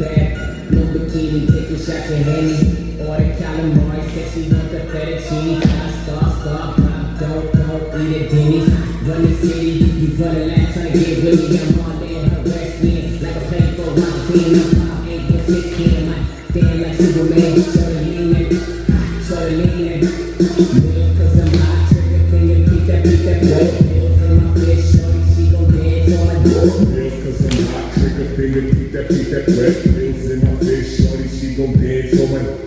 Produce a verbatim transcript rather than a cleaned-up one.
bad. No bikini, taking shots of Henny. Order calamari, said she want the fettuccine. Five star, star, pop, don't, don't eat at Denny's. Run the city, you run a lap, tryna get with me. I'm all in her wrestling, like a play for rock team. I'm five eight, but sixteen, I stand like Superman. Shorty leaning, shorty leaning. Bills cause I'm hot, trigger finger, keep that, keep that boy. Bills in my fist, shorty, she gon' dance on my door. Bills cause I'm hot, trigger finger, keep that, keep that wet. Bills in my fist, shorty, she gon' dance on my